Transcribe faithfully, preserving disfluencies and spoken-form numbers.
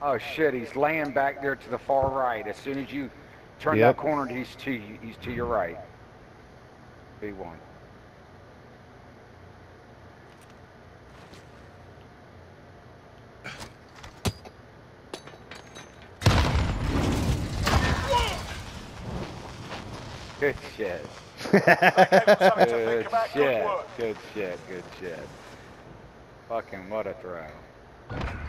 Oh shit, he's laying back there to the far right. As soon as you turn Yep. that corner, he's to you, he's to your right. B one. Good shit. Good shit. Good shit. Good shit. Fucking what a throw.